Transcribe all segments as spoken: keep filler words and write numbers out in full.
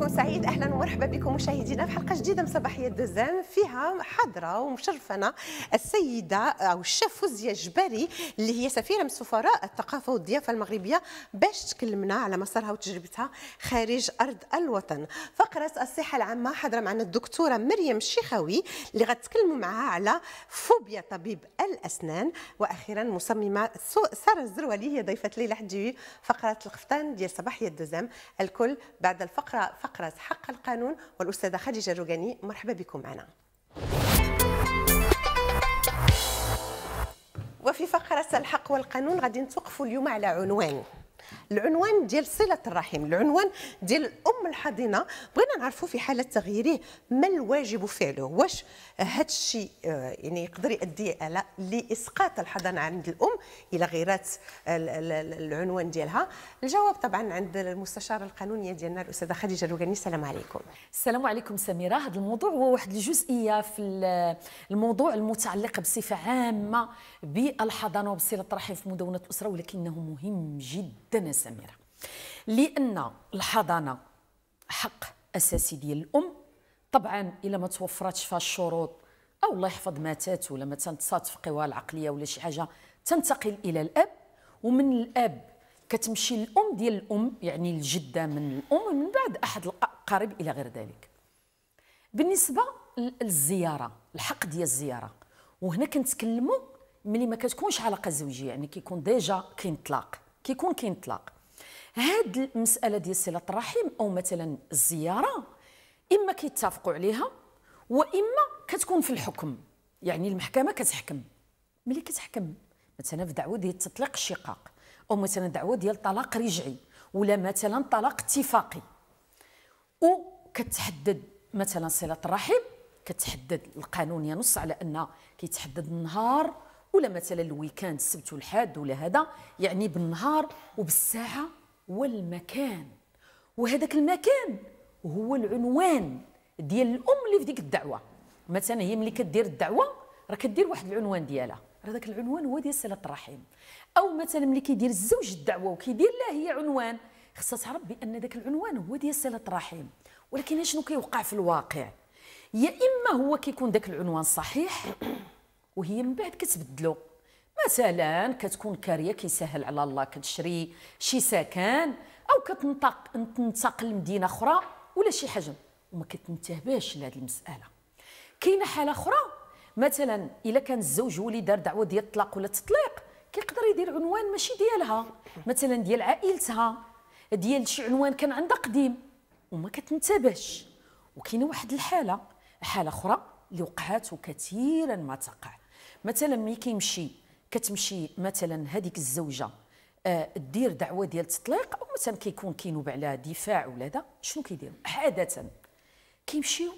سعيد، اهلا ومرحبا بكم مشاهدينا في حلقه جديده من صباحيه دوزام، فيها حاضره ومشرفنا السيده او الشيف فوزيه جباري اللي هي سفيره من سفراء الثقافه والضيافه المغربيه، باش تكلمنا على مسارها وتجربتها خارج ارض الوطن. فقره الصحه العامه حاضره معنا الدكتوره مريم الشيخاوي اللي غتكلموا معها على فوبيا طبيب الاسنان، واخيرا مصممه ساره الزروالي هي ضيفه ليلى حديوي فقره القفطان ديال صباحيه دوزام. الكل بعد الفقره فقره حق القانون والاستاذه خديجه الروقاني. مرحبا بكم معنا. وفي فقره الحق والقانون غادي نتوقفوا اليوم على عنوان العنوان ديال صله الرحم، العنوان ديال الام الحاضنه. بغينا نعرفوا في حاله تغييره ما الواجب فعله، واش هذا الشيء يعني يقدر يؤدي على لاسقاط الحضانه عند الام الى غيرات العنوان ديالها؟ الجواب طبعا عند المستشاره القانونيه ديالنا الاستاذه خديجه الروقاني. السلام عليكم. السلام عليكم سميره. هذا الموضوع هو واحد الجزئيه في الموضوع المتعلق بصفه عامه بالحضانه وبصله الرحم في مدونه الاسره، ولكنه مهم جدا يا سميره، لان الحضانه حق اساسي ديال الام. طبعا الا ما توفرتش فيها الشروط او الله يحفظ ماتات ولا مثلا تصادف قواها العقليه ولا شي حاجه، تنتقل الى الاب، ومن الاب كتمشي للام ديال الام، يعني الجده من الام، ومن بعد احد الاقارب الى غير ذلك. بالنسبه للزياره، الحق ديال الزياره، وهنا كنتكلموا ملي ما كتكونش علاقه زوجيه، يعني كيكون ديجا كاين طلاق، كيكون كاين طلاق. هاد المساله ديال صله الرحم او مثلا الزياره اما كيتفقوا عليها واما كتكون في الحكم، يعني المحكمه كتحكم. ملي كتحكم مثلا في دعوه ديال تطليق الشقاق، او مثلا دعوه ديال طلاق رجعي، ولا مثلا طلاق اتفاقي، وكتحدد مثلا صله الرحم، كتحدد القانون ينص على ان كيتحدد النهار ولا مثلا الويكاند السبت والحد ولا هذا، يعني بالنهار وبالساعه والمكان. وهذاك المكان هو العنوان ديال الام اللي في ديك الدعوه. مثلا هي ملي كدير الدعوه راه كدير واحد العنوان ديالها، هذاك العنوان هو ديال صله الرحم. او مثلا ملي كيدير الزوج الدعوه وكيدير لها هي عنوان، خصها تعرف بان ذاك العنوان هو ديال صله الرحم. ولكن شنو كيوقع في الواقع؟ يا اما هو كيكون ذاك العنوان صحيح وهي من بعد كتبدلو، مثلا كتكون كاريه كيسهل على الله كتشري شي سكن، او كتنطق تنتقل لمدينه اخرى ولا شي حاجه وما كتنتبهش لهذه المساله. كاينه حاله اخرى، مثلا الا كان الزوج هو اللي دار دعوه ديال الطلاق ولا التطليق، كيقدر يدير عنوان ماشي ديالها، مثلا ديال عائلتها، ديال شي عنوان كان عندها قديم وما كتنتبهش. وكاينه واحد الحاله حاله اخرى اللي وقعات وكثيرا ما تقع، مثلا ملي كيمشي كتمشي مثلا هذيك الزوجه آه دير دعوه ديال التطليق، او مثلا كيكون كينوب على دفاع ولا هذا، شنو كيديروا عاده؟ كيمشيو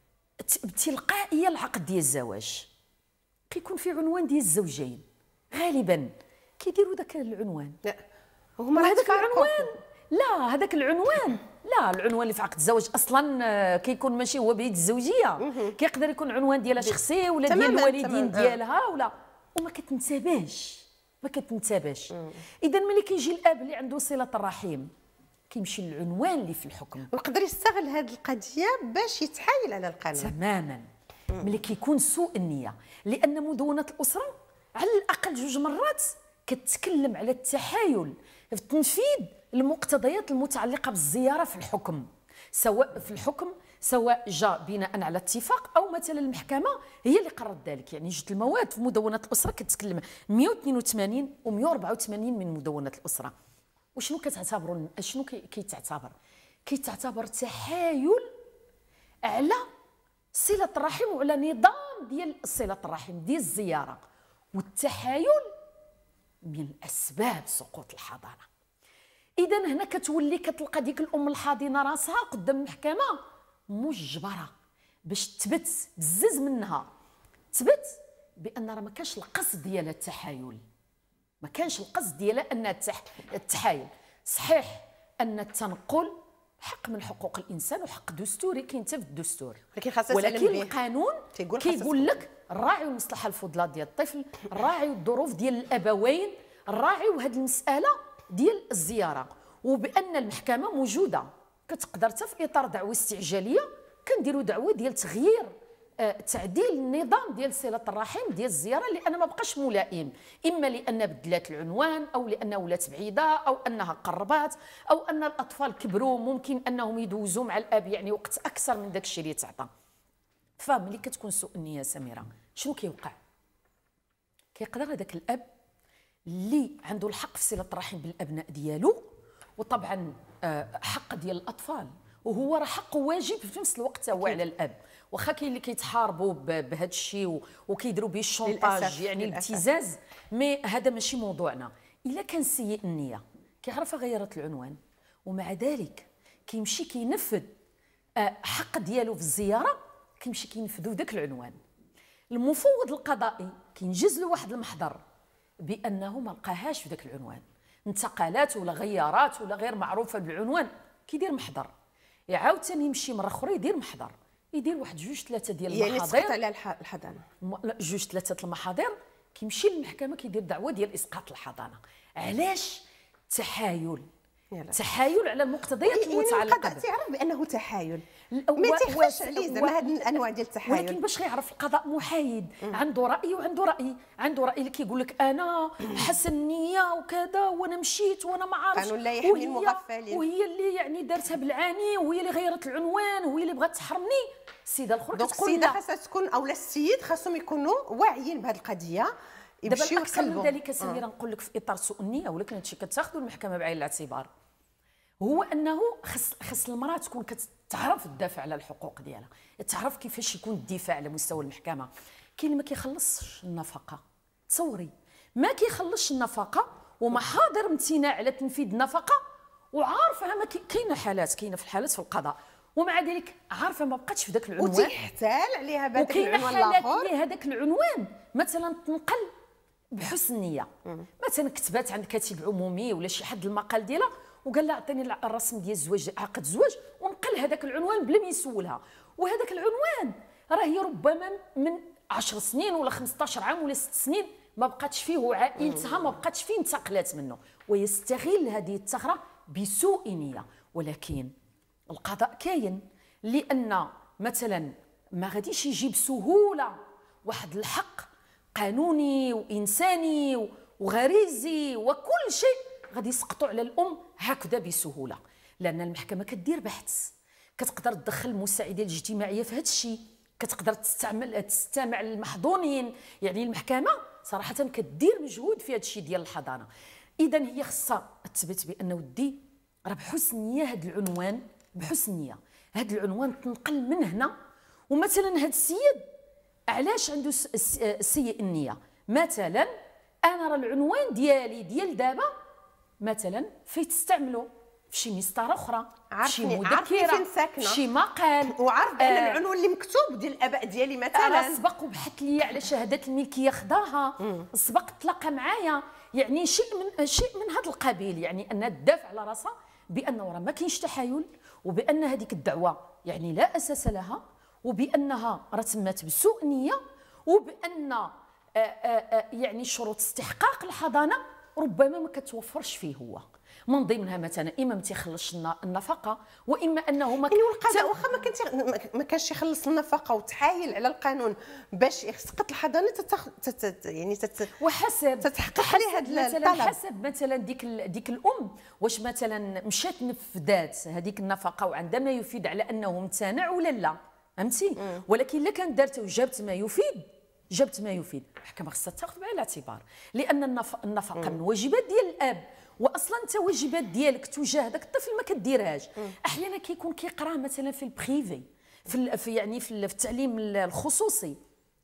بتلقائيه العقد ديال الزواج، كيكون في عنوان ديال الزوجين، غالبا كيديروا ذاك العنوان. لا هما هذاك العنوان، لا هذاك العنوان لا، العنوان اللي في عقد الزواج اصلا كيكون ماشي هو بيد الزوجيه، كيقدر يكون عنوان ديالها شخصي ولا ديال الوالدين ديالها ولا، وما كتنتبهش ما كتنتبهش. اذا ملي كيجي الاب اللي عنده صله الرحم كيمشي للعنوان اللي في الحكم، ويقدر يستغل هذه القضيه باش يتحايل على القانون تماما. ملي كيكون سوء النيه، لان مدونه الاسره على الاقل جوج مرات كتكلم على التحايل في تنفيذ المقتضيات المتعلقه بالزياره في الحكم، سواء في الحكم سواء جاء بناء على اتفاق او مثلا المحكمه هي اللي قررت ذلك. يعني جوج المواد في مدونه الاسره كتكلم مئة واثنين وثمانين و مئة وأربعة وثمانين من مدونه الاسره. وشنو كتعتبروا شنو كيتعتبر؟ كيتعتبر تحايل على صله الرحم وعلى نظام ديال صله الرحم ديال الزياره، والتحايل من اسباب سقوط الحضانه. اذا هنا كتولي كتلقى ديك الام الحاضنه راسها قدام المحكمه مجبره باش تثبت بزز منها، تثبت بان راه ما كانش القصد ديالها التحايل، ما كانش القصد ديالها انها التحايل. صحيح ان التنقل حق من حقوق الانسان وحق دستوري كاين حتى في الدستور، ولكن, ولكن القانون كيقول لك راعيوا المصلحه الفضلى ديال الطفل، راعيوا الظروف ديال الابوين، راعيوا هذه المساله ديال الزياره، وبان المحكمه موجوده كتقدر حتى في اطار دعوه استعجاليه كنديروا دعوه ديال تغيير آه تعديل النظام ديال صله الرحم ديال الزياره، لان ما بقاش ملائم، اما لان بدلات العنوان او لانها ولات بعيده او انها قربات او ان الاطفال كبروا ممكن انهم يدوزوا مع الاب يعني وقت اكثر من داك الشيء اللي تعطى. فملي كتكون سوء النيه سميره شنو كيوقع؟ كيقدر هذاك الاب اللي عنده الحق في صله الرحم بالابناء ديالو، وطبعا حق ديال الاطفال وهو راه حق واجب في نفس الوقت هو على الاب، واخا كاين اللي كيتحاربوا بهذا الشيء وكيديروا به الشونطاج يعني الابتزاز، مي هذا ماشي موضوعنا. الا كان سيء النيه كيعرف غيرت العنوان ومع ذلك كيمشي كينفذ حق ديالو في الزياره، كيمشي كينفذوا ذاك العنوان. المفوض القضائي كينجز له واحد المحضر بانه ما لقاهاش في ذاك العنوان، انتقالات ولا غيارات ولا غير معروفه بالعنوان، كيدير محضر، يعاود ثاني يمشي مره اخرى يدير محضر، يدير واحد جوج ثلاثه ديال المحاضر يعني على الحضانه جوج ثلاثه المحاضر، كيمشي للمحكمه كيدير دعوه ديال اسقاط الحضانه. علاش؟ تحايل تحايل على المقتضيات المتعلقه به. القضاء تعرف بانه تحايل، ما تيخفاش عليه زعما هاد الانواع ديال التحايل، ولكن باش غيعرف القضاء محايد، مم. عنده راي وعنده راي، عنده راي اللي كيقول لك انا حسن نيه وكذا وانا مشيت وانا ما عارفش، قانون لا يحمي المغفلين، وهي اللي يعني دارتها بالعاني وهي اللي غيرت العنوان وهي اللي بغات تحرمني. السيده الاخرى كتقول السيده خاصها تكون اولا السيد خاصهم يكونوا واعيين بهذه القضيه يمشيو اكثر من ذلك. سميره نقول لك في اطار سوء النيه، ولكن هادشي كتاخذوا المحكمه بعين الاعتبار، هو انه خص خص المراه تكون كتعرف تدافع على الحقوق ديالها، تعرف كيفاش يكون الدفاع على مستوى المحكمه. كاين اللي ما كيخلصش النفقه، تصوري ما كيخلصش النفقه ومحاضر امتناع على تنفيذ النفقه وعارفه ما كاينه حالات كاينه في الحالات في القضاء ومع ذلك عارفه ما بقاتش في ذاك العنوان وتحتال عليها بهذاك العنوان الاخر، وكاين حالات اللي هذاك العنوان مثلا تنقل بحسن نيه، مثلا كتبات عند كاتب عمومي ولا شي حد المقال ديالها وقال لها عطيني الرسم ديال الزواج عقد الزواج ونقل هذاك العنوان بلا ما يسولها، وهذاك العنوان راه هي ربما من عشر سنين ولا خمسطاش عام ولا ست سنين ما بقاتش فيه وعائلتها ما بقاتش فيه انتقلات منه، ويستغل هذه الثغره بسوء نيه. ولكن القضاء كاين لان مثلا ما غاديش يجي بسهوله واحد الحق قانوني وانساني وغريزي وكل شيء غادي يسقطوا على الام هكذا بسهوله، لان المحكمه كدير بحث، كتقدر تدخل المساعده الاجتماعيه في هذا الشيء، كتقدر تستعمل تستمع للمحظونين، يعني المحكمه صراحه كدير مجهود في هذا الشيء ديال الحضانه. اذا هي خصها تثبت بان ودي راه بحسن نيه هذا العنوان، بحسن نيه هذا العنوان تنقل من هنا، ومثلا هذا السيد علاش عنده سيء النيه؟ مثلا انا راه العنوان ديالي ديال دابا مثلا فين تستعملوا في شي مسطره اخرى، شي مذكره، شي مقال، وعارف بان آه العنوان اللي مكتوب ديال الاباء ديالي مثلا سبق وبحث لي على شهادات الملكيه خداها، سبق تلاقى معايا، يعني شيء من شيء من هذا القبيل، يعني انها تدافع على راسها بانه راه ما كاينش تحايل وبان هذيك الدعوه يعني لا اساس لها وبانها راه تمات بسوء نيه وبان آآ آآ يعني شروط استحقاق الحضانه ربما ما كتوفرش فيه هو، من ضمنها مثلا اما ما تيخلصش النفقه واما انه ما يعني القضاء واخا ما كانش ما كانش يخلص النفقه وتحايل على القانون باش يسقط الحضانه تتخ... تت... يعني تت... وحسب تتحقق عليه هذا الطلب، حسب مثلا ديك ال... ديك الام واش مثلا مشات نفذات هذيك النفقه وعندها ما يفيد على انه امتنع ولا لا، فهمتي؟ ولكن الا كانت دارت وجابت ما يفيد جبت ما يفيد، المحكمه خصها تاخذ بعين الاعتبار، لان النفقه من واجبات ديال الاب، واصلا انت واجبات ديالك تجاه هذاك الطفل ما كديرهاش. احيانا كيكون كيقرا مثلا في البريفي في, في يعني في التعليم الخصوصي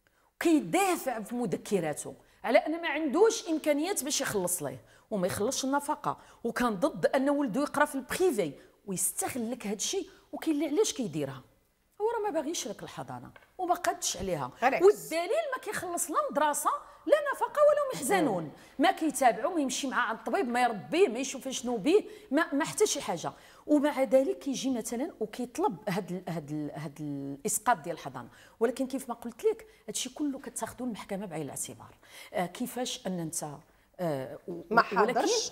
كيدافع في مذكراته على ان ما عندوش امكانيات باش يخلص ليه وما يخلصش النفقه، وكان ضد ان ولده يقرا في البريفي ويستغل لك هذا الشيء، وكاين اللي علاش كيديرها هو راه ما باغيش لك الحضانه وما قادش عليها، والدليل ما كيخلص لا مدرسه لا نفقه ولا محزنون، ما كيتابعوا، ما يمشي معاه عند الطبيب، ما يربيه، ما يشوف شنو بيه، ما, ما حتى شي حاجه، ومع ذلك كيجي مثلا وكيطلب هذا هذا هذا الاسقاط ديال الحضانه. ولكن كيف ما قلت لك هادشي كله كتاخذوا المحكمه بعين الاعتبار. آه كيفاش ان انت آه ما حاضرش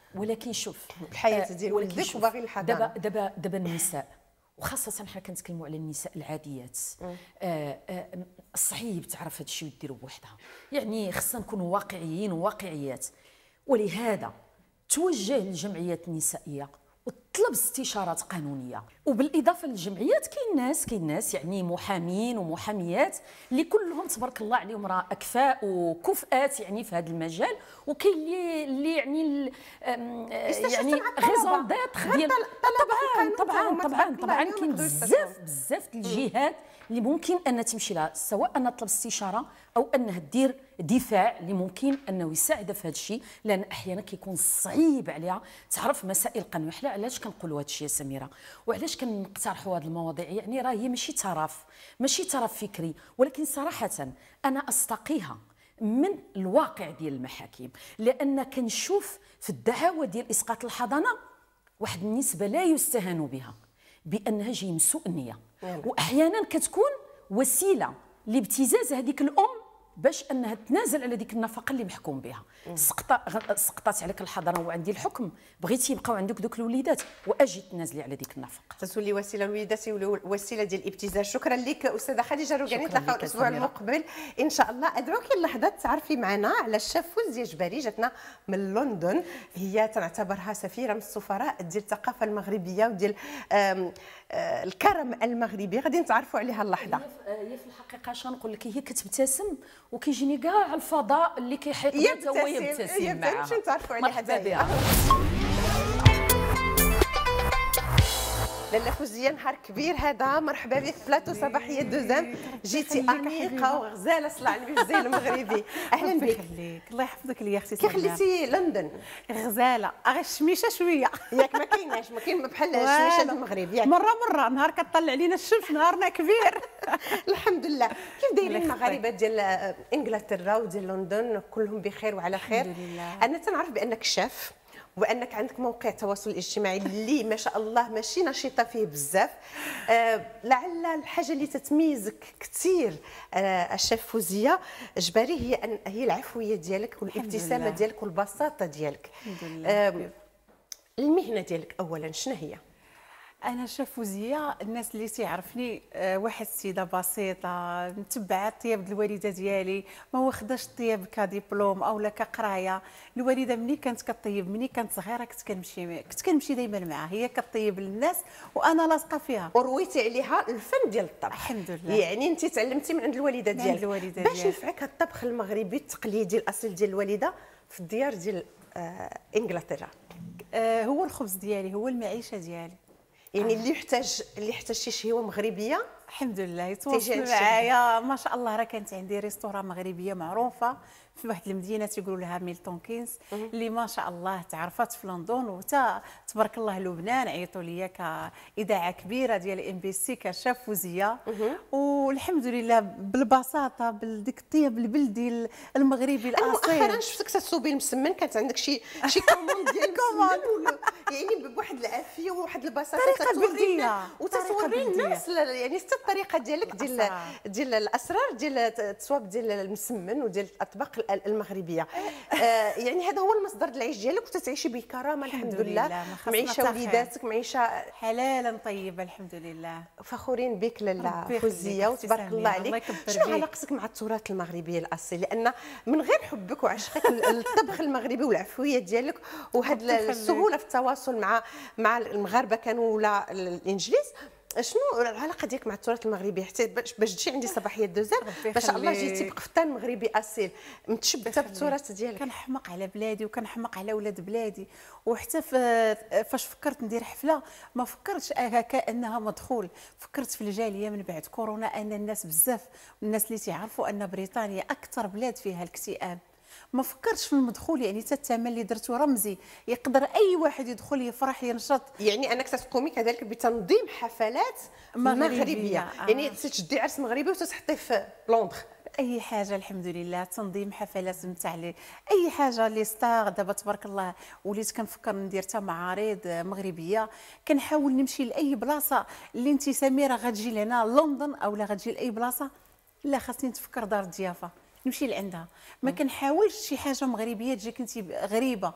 ولكن شوف الحياه ديال ولكن ولدك شوف، وباغي الحضانه. دابا دابا دابا النساء، وخاصه حنا كنتكلموا على النساء العاديات، آه آه صعيب تعرف هذا الشيء وديرو بوحدها، يعني خصنا نكونوا واقعيين وواقعيات. ولهذا توجه للجمعيات النسائيه وطلب استشارات قانونيه. وبالاضافه للجمعيات كاين ناس كاين ناس يعني محامين ومحاميات اللي كلهم تبارك الله عليهم راه اكفاء وكفءات يعني في هذا المجال، وكاين اللي اللي يعني يعني غيزون ديتر ديال طبعا طبعا طبعا طبعا كاين بزاف بزاف الجهات اللي ممكن ان تمشي لها، سواء انها تطلب استشاره او انها دير دفاع اللي ممكن انه يساعدها في هذا الشيء، لان احيانا كيكون صعيب عليها تعرف مسائل قانونيه. حنا علاش كنقولوا هذا الشيء يا سميره، وعلاش كنقترحوا هذه المواضيع؟ يعني راه هي ماشي طرف ماشي طرف فكري، ولكن صراحه انا استقيها من الواقع ديال المحاكم، لان كنشوف في الدعاوى ديال اسقاط الحضانه واحد النسبه لا يستهان بها بانها جاي من سوء النيه، واحيانا كتكون وسيله لابتزاز هذيك الام باش انها تنازل على ديك النفقه اللي محكوم بها. سقط سقطات عليك الحضانه وعندي الحكم، بغيتي يبقاو عندك دوك الوليدات واجي تنازلي على ديك النفقه، تتولي وسيله الوليدات يوليو وسيله ديال الابتزاز. شكرا لك استاذه خديجه روكاني، نتلاقاو الاسبوع المقبل ان شاء الله. ادعوك اللحظه تعرفي معنا على الشاف فوزيه جباري، جاتنا من لندن، هي تنعتبرها سفيره من السفراء ديال الثقافه المغربيه وديال الكرم المغربي، غادي نتعرفوا عليها اللحظه. هي في الحقيقه شنو نقول لك، هي كتبتسم وكيجيني كاع الفضاء اللي كيحيط بها حتى هو يبتسم معاها. باش نتعرفوا عليها. مرحبا بها لاله فوزيه، نهار كبير هذا، مرحبا بك في بلاطو صباحيه دوزام، جيتي انيقه وغزاله صلاه على النبي الزين المغربي. اهلا بك. الله يحفظك ليا اختي. كي خليتي لندن؟ غزاله غير الشميشه شويه ياك ما كايناش ما كاين بحال الشميشه المغرب ياك مره مره نهار كطلع علينا الشمس نهارنا كبير. الحمد لله. كيف دايرين المغاربه ديال انجلترا وديال لندن؟ كلهم بخير وعلى خير. الحمد لله. انا تنعرف بانك شاف وانك عندك موقع التواصل الاجتماعي اللي ما شاء الله ماشي نشيطه فيه بزاف. آه لعل الحاجه اللي تتميزك كثير آه الشاف فوزيه جباري هي أن هي العفويه ديالك والابتسامه ديالك والبساطه ديالك. الحمد لله. آه المهنه ديالك اولا شنو هي؟ انا شاف فوزيه، الناس اللي تيعرفني أه واحد السيده بسيطه متبعه الطياب ديال الوالده ديالي، ما واخداش الطياب كدبلوم او لا كقرايه. الوالده ملي كانت كطيب ملي كانت صغيره كنت كنمشي كنت كنمشي دائما معها، هي كطيب للناس وانا لاصقه فيها، ورويتي عليها الفن ديال الطبخ. الحمد لله. يعني انت تعلمتي من عند الوالده ديالك. عند الوالده باش ديالك. ينفعك الطبخ المغربي التقليدي الاصيل ديال الوالده في الديار ديال آه انجلترا؟ أه هو الخبز ديالي، هو المعيشه ديالي. يعني اللي يحتاج اللي يحتاج شي شهوه مغربيه الحمد لله يتواصل معايا. ما شاء الله راه كانت عندي ريستورا مغربيه معروفه في واحد المدينه تيقولوا لها ميلتون كينز، اللي ما شاء الله تعرفت في لندن، وتا تبارك الله لبنان عيطوا ليا كاذاعه كبيره ديال ام بي سي كشاف فوزيه. والحمد لله بالبساطه بديك الطياب البلدي المغربي الاصيل. مؤخرا شفتك تتصوبي المسمن، كانت عندك شي شي كوموند ديال المسمن، يعني بواحد العافيه وواحد البساطه طريقه بلديه وتصوري الناس يعني حتى الطريقه ديالك ديال ديال الاسرار ديال التصواب ديال المسمن وديال الاطباق المغربيه. آه يعني هذا هو المصدر العيش ديالك وتتعيشي بكرامه الحمد لله. معيشه وليداتك معيشه حلالا طيبه الحمد لله. فخورين بك لاله فوزيه وتبارك الله عليك. شنو علاقتك مع التراث المغربي الاصيل؟ لان من غير حبك وعشقك للطبخ المغربي والعفويه ديالك وهذه السهوله في التواصل مع مع المغاربه كانوا ولا الانجليز، شنو العلاقه ديالك مع التراث المغربي؟ حتى باش تجي عندي صباحيه دوزام ما شاء الله جيتي بقفطان مغربي اصيل متشبته بالتراث ديالك. كنحماق على بلادي وكنحماق على ولاد بلادي، وحتى فاش فكرت ندير حفله ما فكرتش هكا انها مدخول، فكرت في الجاليه من بعد كورونا ان الناس بزاف الناس اللي تيعرفوا ان بريطانيا اكثر بلاد فيها الاكتئاب، ما فكرتش في المدخول. يعني حتى الثمن اللي درته رمزي يقدر اي واحد يدخل يفرح ينشط. يعني انك تقومي كذلك بتنظيم حفلات مغربيه, مغربية. آه. يعني تشدي عرس مغربي وتحطيه في لندن. اي حاجه الحمد لله، تنظيم حفلات نتاع اي حاجه لي ستار. دابا تبارك الله وليت كنفكر ندير حتى معارض مغربيه، كنحاول نمشي لاي بلاصه اللي انت سميره غتجي لهنا لندن او لا غتجي لاي بلاصه، لا خاصني نتفكر دار الضيافه نمشي لعندها. ما كنحاولش شي حاجه مغربيه تجيك انت غريبه،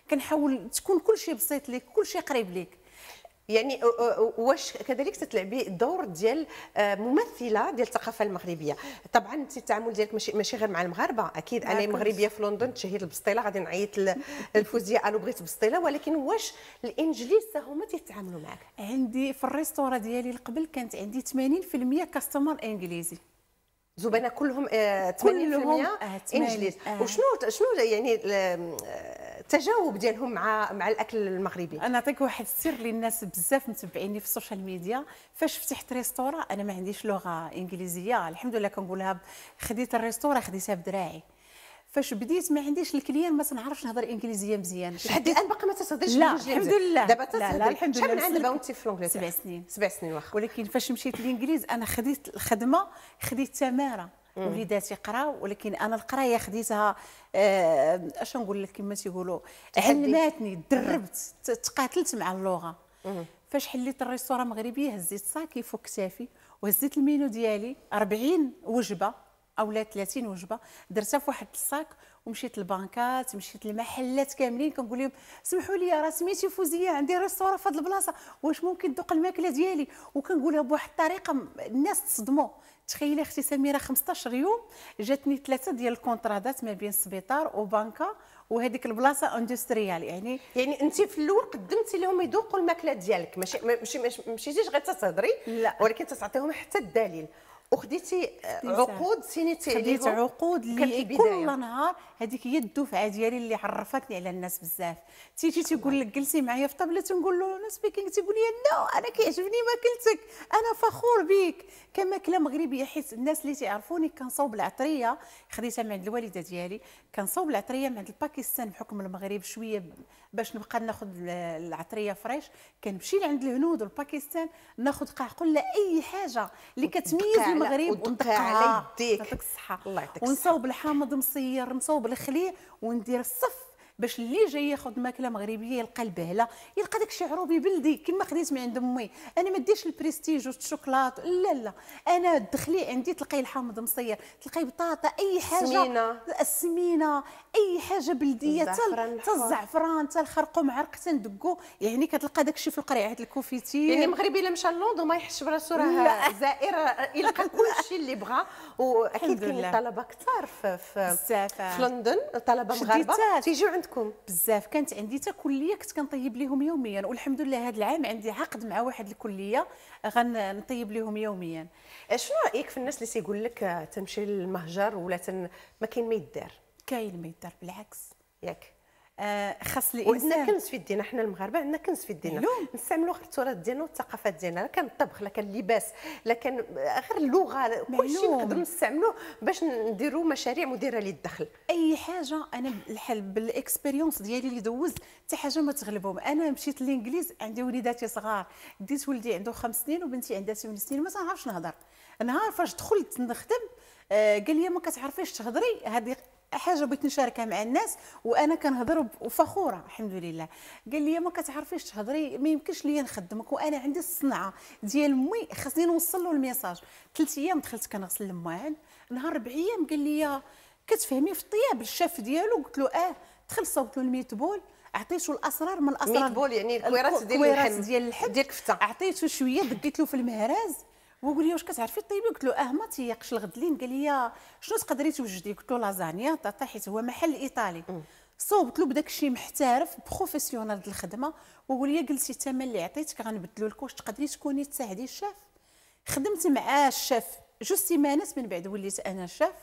كنحاول تكون كل شيء بسيط ليك، كل شيء قريب ليك. يعني واش كذلك تتلعبي الدور ديال ممثله ديال الثقافه المغربيه؟ طبعا انت التعامل ديالك ماشي ماشي غير مع المغاربه، اكيد انا مغربيه في لندن تشهيت البسطيله غادي نعيط للفوزيه الو بغيت بسطيله، ولكن واش الانجليز هما تيتعاملوا معك؟ عندي في الريستورا ديالي القبل كانت عندي ثمانين بالمئة كاستمر انجليزي. زبناء كلهم ثمانين بالمئة آه انجليز. آه. وشنو شنو يعني التجاوب ديالهم مع مع الاكل المغربي؟ انا نعطيك واحد السر للناس بزاف متبعيني في السوشيال ميديا. فاش فتحت ريستورا انا ما عنديش لغه انجليزيه، الحمد لله كنقولها، خديت الريستورا خديتها بدراعي. فاش بديت ما عنديش الكليان ما تنعرفش نهضر انجليزيه مزيان. لحد الان باقي ما تهضريش لا الحمد لله. دابا لا, لا الحمد لله. شحال من عام دابا وانت في لونجليزي؟ سبع سنين. سبع سنين واخا. ولكن فاش مشيت للانجليز انا خديت الخدمه، خديت تماره. وليداتي قراو، ولكن انا القرايه خديتها آه اش نقول لك كما تيقولوا علماتني، دربت، تقاتلت مع اللغه. فاش حليت الريستورا مغربيه هزيت صاكي فوق كتافي وهزيت المينو ديالي أربعين وجبه اولا ثلاثين وجبه، درتها في واحد الصاك ومشيت للبنكات، مشيت للمحلات كاملين كنقول لهم سمحوا لي راه سميتي فوزيه عندي ريستورا في هذه البلاصه، واش ممكن تذوق الماكله ديالي؟ وكنقولها بواحد الطريقه الناس تصدموا. تخيلي اختي سميره خمسطاش يوم جاتني ثلاثه ديال الكونطرادات ما بين السبيطار وبنكه وهذيك البلاصه اندستريال. يعني يعني انت في الاول قدمتي لهم يذوقوا الماكله ديالك، ماشي ماشي مشيتيش غير تتهضري، ولكن تعطيهم حتى الدليل. وخديتي عقود سينيتي عليهم؟ خديت عقود اللي كل نهار، هذيك هي الدفعه ديالي اللي عرفتني على الناس بزاف. تيجي تيقول لك جلسي معايا في طابله تنقول له انا سبيكينغ، تيقول لي نو انا كيعجبني ماكلتك، انا فخور بك كماكله مغربيه. حيت الناس اللي تيعرفوني كنصاوب العطريه خديتها من عند الوالده ديالي، كنصاوب العطريه من عند الباكستان بحكم المغرب شويه باش نبقى ناخذ العطريه فريش. كنمشي لعند الهنود والباكستان ناخذ قعقله اي حاجه اللي كتميز المغرب وندقها على يديك. يعطيك الصحه. الله يعطيك ونصاوب الحامض مصير، نصاوب الخليع وندير الصف باش اللي جاي ياخذ ماكله مغربيه يلقى البهله، يلقى داك الشيء عروبي بلدي كما خديت من عند امي. انا ما ديرش البريستيج والشوكولات، لا لا، انا دخلي عندي تلقاي الحامض مصير، تلقاي بطاطا، اي حاجه سمينه، السمينه، اي حاجه بلديه، حتى الزعفران، حتى الخرقوم عرق تندقو. يعني كتلقى داك الشيء في القريعات الكوفيتي. يعني المغربي الا مشى لندن ما يحسش براسو راه زائر، يلقى كل شيء اللي بغى. واكيد كاين طلبه كثار في في, في لندن، طلبه مغاربه تيجيو عندكم بزاف. كانت عندي حتى كليه كنت كنطيب لهم يوميا، والحمد لله هذا العام عندي عقد مع واحد الكليه غنطيب لهم يوميا. شنو رايك في الناس اللي تيقول لك تمشي للمهجر ولا تن... ما كاين ما يدار؟ كاين ما يدار، بالعكس ياك. آه خاص الانسان. وعندنا كنز في يدينا، حنا المغاربه عندنا كنز في يدينا، نستعملوا غير التراث ديالنا والثقافات ديالنا، لا كان الطبخ لا كان اللباس لا كان غير اللغه، كل شيء نقدروا نستعملوه باش نديروا مشاريع مديره للدخل. اي حاجه انا بالحل بالاكسبيريونس ديالي اللي دوزت حتى حاجه ما تغلبهم. انا مشيت للانجليز عندي وليداتي صغار، ديت ولدي عنده خمس سنين وبنتي عندها ثمان سنين، ما تنعرفش نهضر. نهار فاش دخلت نخدم آه قال لي ما كتعرفيش تهضري، هذه حاجه بغيت نشاركها مع الناس وانا كنهضر وفخوره الحمد لله. قال لي ما كتعرفيش تهضري ما يمكنش ليا نخدمك، وانا عندي الصنعه ديال مي خاصني نوصل له الميساج. ثلاث ايام دخلت كنغسل المواعن، نهار ربع ايام قال لي كتفهمي في الطياب الشاف ديالو؟ قلت له اه. دخلت صوبت له الميت بول، عطيته الاسرار من الاسرار. ميت بول يعني الكويرات ديال اللحم ديال اللحم ديال الكفته، عطيته شويه دقيت له في المهراز وقول لي واش كتعرفي طيبي؟ قلت له اه ما تيقش الغدلين. قال لي شنو تقدري توجدي؟ قلت له لازانيا طاطا حيت هو محل ايطالي. صوبت له بداك الشيء محترف بروفيسيونال ديال الخدمه وقول لي جلسي الثمن اللي عطيتك غنبدلو لك، واش تقدري تكوني تساعدي الشاف؟ خدمت مع الشاف جوج سيمانات من بعد وليت انا الشاف،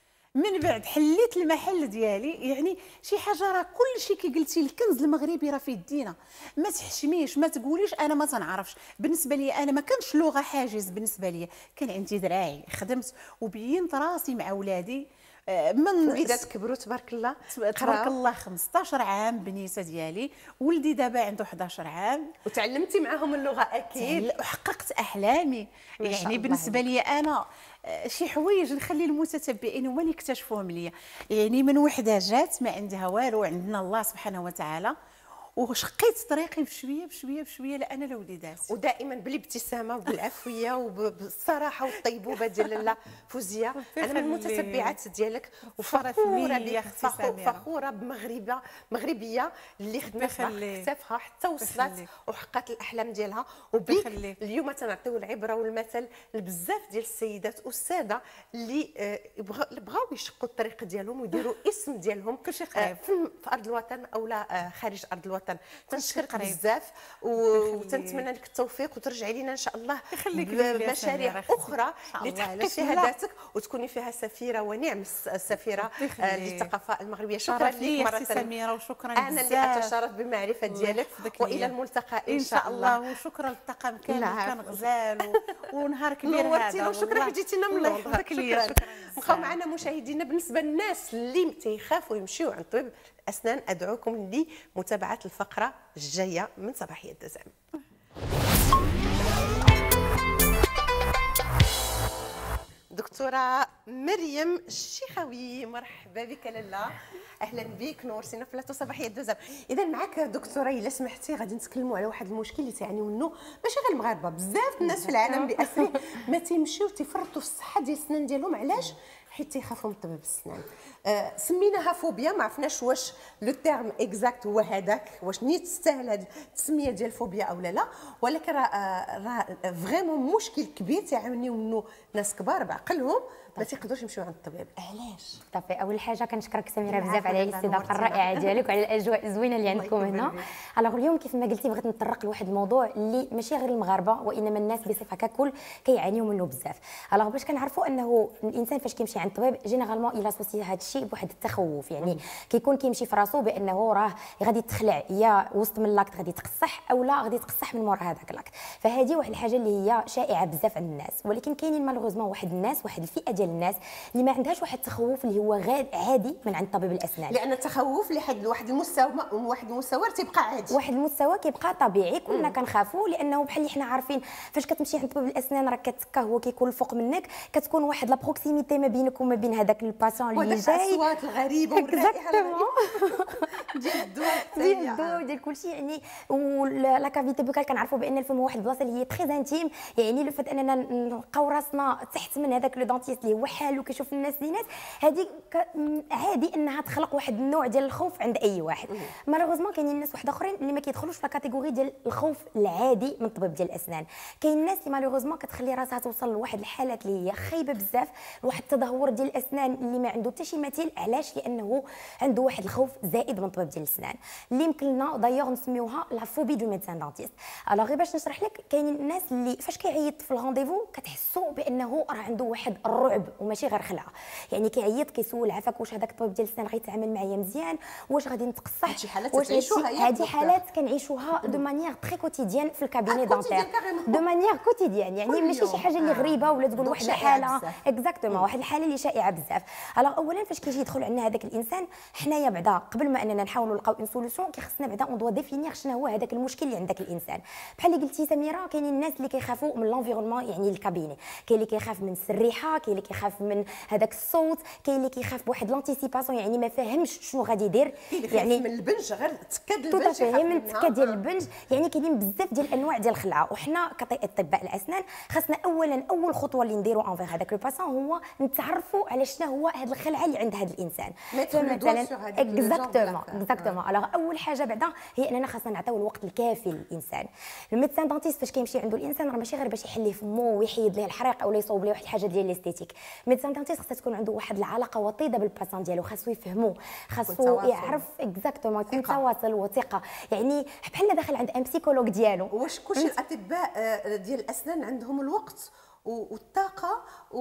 من بعد حليت المحل ديالي. يعني شي حاجه راه كل شيء كي قلتي الكنز المغربي راه في يدينا، ما تحشميش ما تقوليش انا ما تنعرفش. بالنسبه لي انا ما كانش لغه حاجز بالنسبه لي، كان عندي دراعي خدمت وبينت راسي مع ولادي. من وليدات كبروا تبارك الله تبارك الله خمسطاش عام بنيته ديالي، ولدي دابا عنده حداش عام. وتعلمتي معاهم اللغه اكيد وحققت احلامي. يعني بالنسبه لي انا شي حوايج نخلي المتتبعين هما اللي يكتشفوهم ليا. يعني من وحده جات ما عندها والو، عندنا الله سبحانه وتعالى، وشقيت طريقي بشويه بشويه بشويه لانا لوليدات. ودائما بالابتسامه وبالعفويه وبالصراحه والطيبوبه ديال لاله فوزيه. انا من المتتبعات ديالك وفخوره بك، فخوره بمغربه مغربيه اللي خدمت على كتافها حتى وصلت وحققت الاحلام ديالها. وبك اليوم تنعطيو العبره والمثل لبزاف ديال السيدات والساده اللي بغاو يشقوا الطريق ديالهم ويديروا اسم ديالهم كلشي قريب في ارض الوطن او لا خارج ارض الوطن. تنشكرك بزاف وتنتمنى لك التوفيق وترجعي لينا ان شاء الله بمشاريع اخرى اللي تحققي فيها ذاتك وتكوني فيها سفيره ونعم السفيره للثقافه المغربيه. شكرا لك مره سميره وشكرا انا اللي اتشرف بالمعرفه ديالك والى الملتقى ان شاء الله. وشكرا للطاقم كامل كان غزال ونهار كبير هذا وشكرا جيتينا من لندن. شكرا. بقاو معنا مشاهدينا. بالنسبه للناس اللي تيخافوا يمشيو عند طبيب الاسنان ادعوكم لمتابعه الفقره الجايه من صباحيه الدزام. دكتوره مريم الشيخاوي، مرحبا بك لاله. اهلا بك، نورتينا في بلاطو صباحيه الدزام. اذا معك دكتوره الا سمحتي غادي نتكلموا على واحد المشكل اللي تعانيو منه ماشي غير المغاربه، بزاف الناس في العالم باسره ما تيمشيو تيفرطوا في الصحه ديال السنان ديالهم. علاش؟ حيت تيخافوا من طبيب السنان. آه سميناها فوبيا، ما عرفناش واش لو تيرم اكزاكت هو هذاك، واش نيت تستاهل هذه التسميه ديال الفوبيا او لا لا، ولكن راه راه فريمون مشكل كبير تعانيو منه ناس كبار بعقلهم ما تيقدروش يمشيو عند الطبيب. علاش؟ صافي، اول حاجه كنشكرك سميره بزاف على الاستضافه الرائعه ديالك وعلى الاجواء الزوينه اللي عندكم هنا. الوغ اليوم كيف ما قلتي بغيت نتطرق لواحد الموضوع اللي ماشي غير المغاربه وانما الناس بصفه ككل كيعانيو منه بزاف. الوغ باش كنعرفوا انه الانسان فاش كيمشي عند الطبيب جينيرالمون الى سوسي هذا الشيء بواحد التخوف، يعني كيكون كيمشي في راسو بانه راه غادي تخلع يا وسط من لاكت غادي تقصح او لا غادي تقصح من مور هذاك اللاكت. فهذه واحد الحاجه اللي هي شائعه بزاف عند الناس، ولكن كاينين مالوغوزمون واحد الناس واحد الفئه ديال الناس اللي ما عندهاش واحد التخوف اللي هو غير عادي من عند طبيب الاسنان، لان التخوف لحد واحد المستوى واحد المستوى تيبقى عادي، واحد المستوى كيبقى طبيعي. كلنا كنخافوا لانه بحال اللي حنا عارفين فاش كتمشي عند طبيب الاسنان راه كتكا هو كيكون الفوق منك، كتكون واحد لا بروكسيميتي ما بينك وما بين هذاك الباسون اللي جاي، الاصوات الغريبه والرائحه ديال الدواء ديال الدواء ديال كلشي يعني. ولا كافيتي بوكال كنعرفوا بان الفم هو واحد البلاصه اللي هي تري انتيم، يعني لو فات اننا نلقاو راسنا تحت من هذاك لو دونتيست اللي هو حالو كيشوف الناس اللي ناس هذه عادي انها تخلق واحد النوع ديال الخوف عند اي واحد. مالوغوزمون كاينين الناس واحد اخرين اللي ما كيدخلوش في الكاتيجوري ديال الخوف العادي من الطبيب ديال الاسنان. كاين الناس اللي مالوغوزمون كتخلي راسها توصل لواحد الحالات اللي هي خايبه بزاف، لواحد التدهور ديال الاسنان اللي ما عنده حتى شي مثيل. علاش؟ لانه عنده واحد الخوف زائد من الطبيب ديال الاسنان اللي يمكن لنا دايوغ نسميوها لا فوبي دو ميدسان دونتيست. الوغ غير باش نشرح لك، كاينين الناس اللي فاش كيعيط في الغونديفو كتحسوا بانه راه عنده واحد الرعب وماشي غير خلعه، يعني كيعيط كيسول عافاك واش هذاك الطبيب ديال السنان غيتعامل معايا مزيان، واش غادي نتقصح. هادشي حالات كتعيشوها، هذه حالات كنعيشوها دو مانيير تري كوتيديان في الكابيني دونتير، دو مانيير كوتيديان، يعني ماشي شي حاجه اللي غريبه ولا تقول واحد الحاله اكزاكتومون، واحد الحاله اللي شائعه بزاف. الوغ اولا فاش كيجي يدخل عندنا هذاك الانسان حنايا بعدا قبل ما اننا نحاولوا نلقاو اون سوليوشن كيخصنا بعدا اون دوا ديفينير شنو هو هذاك المشكل اللي عندك الانسان. بحال اللي قلتي سميره، كاينين الناس اللي كيخافوا من لونفيرونمون يعني الكابيني، كاين اللي كيخاف من الريحه، كاين اللي كيخاف من هذاك الصوت، كاين اللي كيخاف بواحد لانتيسيباسيون يعني ما فاهمش شنو غادي يدير، يعني من البنج غير تكاد البنج توتا من التكه ديال البنج. يعني كاينين بزاف ديال الانواع ديال الخلعه، وحنا كاطباء الاسنان خاصنا اولا اول خطوه اللي نديرو انفير هذاك لو باسون هو نتعرفوا على شنو هو هذه الخلعه اللي عند هذا الانسان. مثلا اكزاكتومون اكزاكتومون. الوغ اول حاجه بعدا هي اننا خاصنا نعطيو الوقت الكافي للانسان. الميدسان دونتيست فاش كيمشي عنده الانسان راه ماشي غير باش يحل ليه فمو ويحيد ليه الحريق او يصوب ليه واحد الحاجه ديال الاستيتيك. الميدسان دونتيست خاصها تكون عنده واحد العلاقه وطيده بالباسون ديالو، خاصو يفهمو، خاصو يعرف اكزاكتومون يكون تواصل وثقه، يعني بحال داخل عند ان بسيكولوج ديالو. واش كلشي الاطباء ديال الاسنان عندهم الوقت والطاقه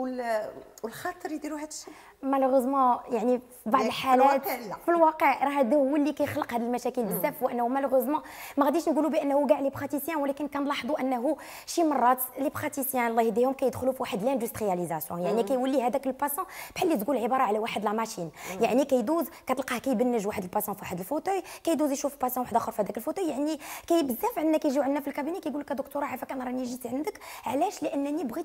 والخاطر يديروا هذا الشيء؟ مالوغوزمون يعني في بعض الحالات في الواقع راه هذا هو اللي كيخلق هذه المشاكل بزاف، وانه مالوغوزمون ما غاديش نقولوا بانه كاع لي براتيسيان، ولكن كنلاحظوا انه شي مرات لي براتيسيان الله يهديهم كيدخلوا في واحد لاندسترياليزاسيون، يعني كيولي هذاك الباسون بحال اللي تقول عباره على واحد لا ماشين، يعني كيدوز كتلقاه كيبنج واحد الباسون في واحد الفوتوي، كيدوز يشوف باسون واحد اخر في هذاك الفوتوي. يعني كاين بزاف عندنا كيجيو عندنا في الكابيني كيقول لك دكتوره عافاك انا راني جيت عندك علاش؟ لانني بغيت